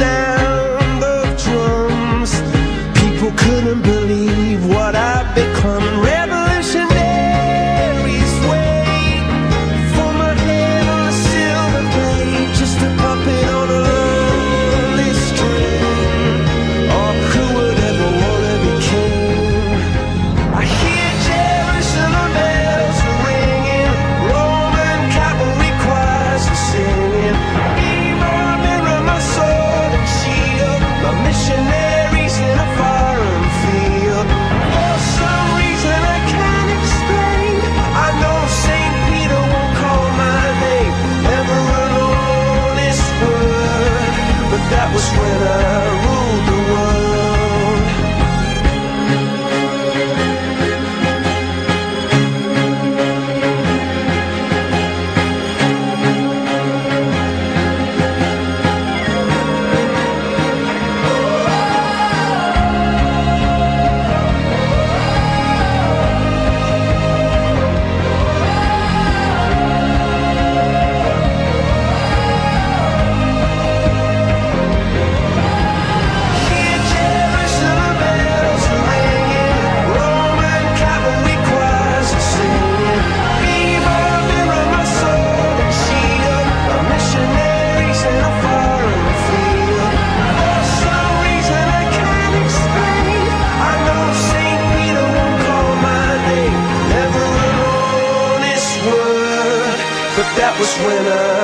sound of drums. People couldn't believe what I'd become. Revolutionaries wait for my head on a silver plate, just a puppet on a lonely string. Oh, who would ever wanna be king? I hear Jerusalem bells ringing, Roman cavalry choirs are singing. My missionaries in a foreign field. For some reason I can't explain, I know St. Peter won't call my name ever an honest word, but that was when I ruled the world. That was when I